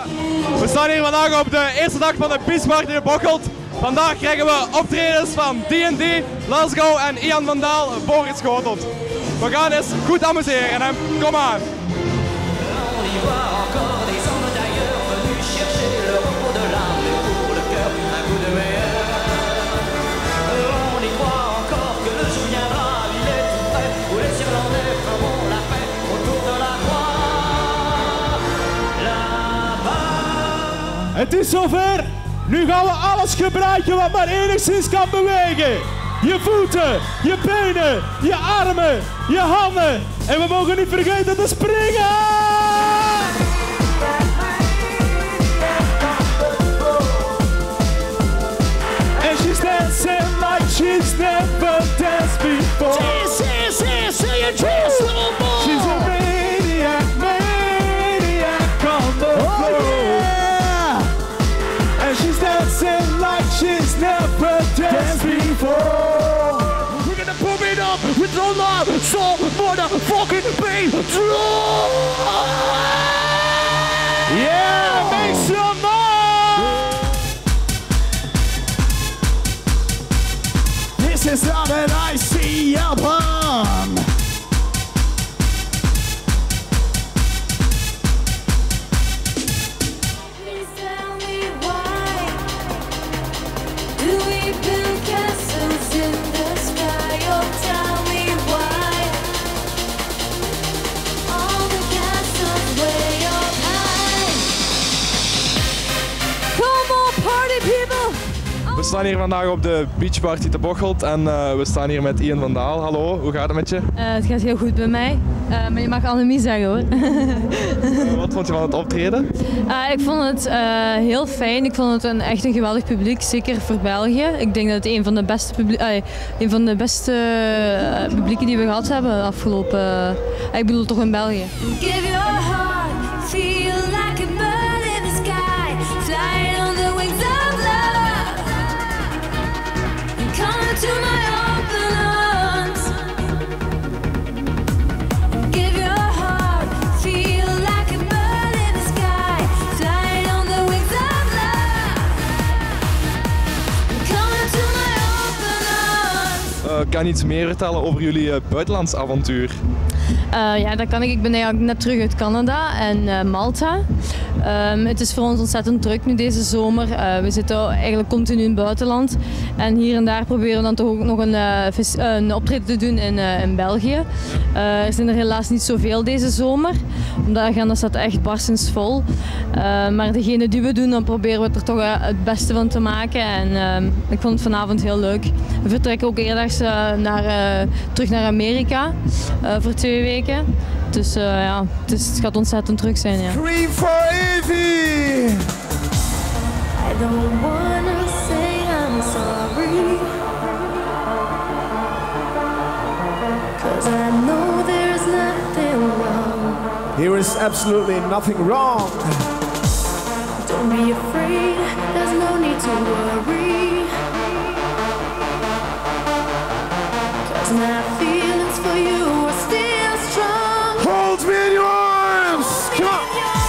We staan hier vandaag op de eerste dag van de Beach Party in Bocholt. Vandaag krijgen we optredens van D&D, Lasgo en Ian van Daal voorgeschoteld. We gaan eens goed amuseren en kom aan. Het is zover. Nu gaan we alles gebruiken wat maar enigszins kan bewegen. Je voeten, je benen, je armen, je handen. En we mogen niet vergeten te springen. And she's dancing like she's never danced before. Say your dress, little boy. She's a maniac, maniac on the floor. She's dancing like she's never danced before. We're gonna pump it up with no love, so motherfucking pain. Yeah, make some noise. This is not an icy album. We staan hier vandaag op de Beach Party te Bocholt en we staan hier met Ian van Daal. Hallo, hoe gaat het met je? Het gaat heel goed bij mij, maar je mag Annemie zeggen hoor. Wat vond je van het optreden? Ik vond het heel fijn, ik vond het echt een geweldig publiek, zeker voor België. Ik denk dat het een van de beste publieken die we gehad hebben afgelopen, ik bedoel toch in België. Give your heart, feel like a bird in the sky, flying on the wings of love. Come to my open arms. Give your heart, feel like a bird in the sky, flying on the wings of love. Come to my open arms. Kan je iets meer vertellen over jullie buitenlands avontuur? Ja, dat kan ik. Ik ben eigenlijk net terug uit Canada en Malta. Het is voor ons ontzettend druk nu deze zomer. We zitten eigenlijk continu in het buitenland. En hier en daar proberen we dan toch ook nog een optreden te doen in België. Er zijn er helaas niet zoveel deze zomer. Omdat de agenda staat echt barstensvol. Maar degene die we doen, dan proberen we er toch het beste van te maken. En ik vond het vanavond heel leuk. We vertrekken ook eerder terug naar Amerika voor 2 weken. Dus ja, het gaat ontzettend druk zijn. Ja. Scream for Evie! I don't wanna say I'm sorry, 'cause I know there's nothing wrong. There is absolutely nothing wrong. Don't be afraid, there's no need to worry, 'cause my feelings for you are still strong. Hold me in your arms! Come on!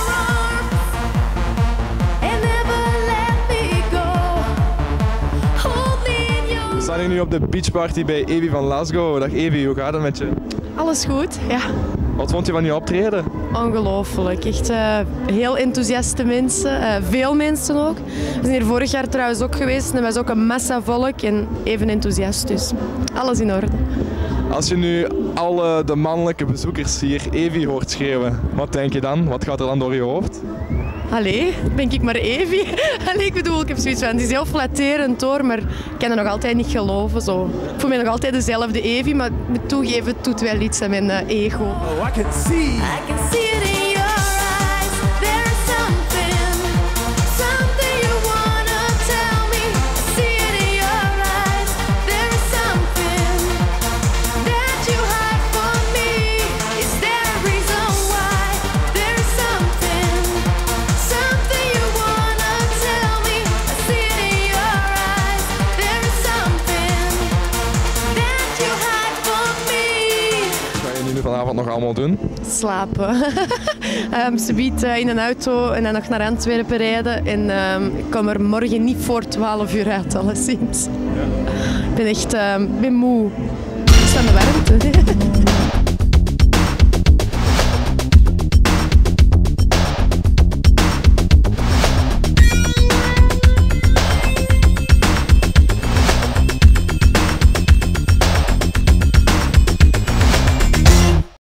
We staan hier nu op de Beach Party bij Evie van Lasgo. Dag Evie, hoe gaat het met je? Alles goed, ja. Wat vond je van je optreden? Ongelooflijk. Echt heel enthousiaste mensen. Veel mensen ook. We zijn hier vorig jaar trouwens ook geweest en er was ook een massa volk en even enthousiast. Dus alles in orde. Als je nu alle de mannelijke bezoekers hier Evie hoort schreeuwen, wat denk je dan? Wat gaat er dan door je hoofd? Allee, denk ik maar Evie. Allee, ik bedoel, ik heb zoiets van, het is heel flatterend hoor, maar ik kan het nog altijd niet geloven. Zo. Ik voel me nog altijd dezelfde Evie, maar ik moet toegeven, het doet wel iets aan mijn ego. Oh, I can see! I can see it in your eyes. There's something you wanna tell me. I see it in your eyes. There's something that you hide from me. Is there a reason why? There's something you wanna tell me. I see it in your eyes. There's something that you hide from me. Ga je nu vanavond nog allemaal doen? Slapen. Subiet in een auto en dan nog naar Antwerpen rijden. En ik kom er morgen niet voor 12 uur uit, alleszins. Ik ben echt moe. Het is van de warmte.